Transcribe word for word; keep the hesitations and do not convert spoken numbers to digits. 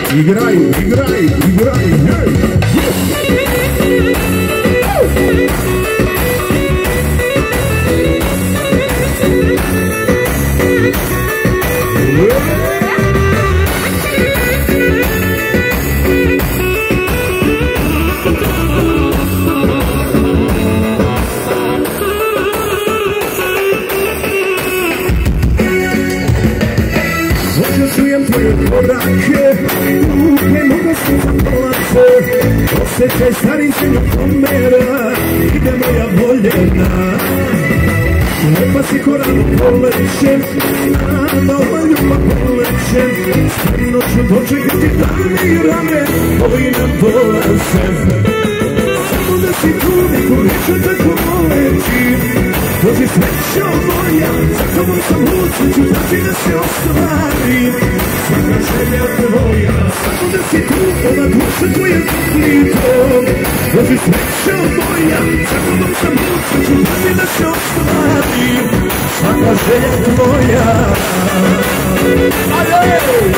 Igraj, igraj, igraj, hej! Čujem tvoje korake, ruke mogu su zapolace, osjećaj starim se mi pomera, ide moja voljena. Lepa si koran polećen, nama ljubav polećen, spremno ću dočekati dan i rane, koji nam dolaze. Samo da si tu, niko neće tako voleći, dođi srećo moja, za tobom sam lud, sve ću dati da se ostvarim. Svaka želja tvoja, samo da si tu, ova duša tvoja toplito. Dođi srećo moja, za tobom sam lud, sve ću dati da se ostvarim. Svaka želja tvoja. Ajde!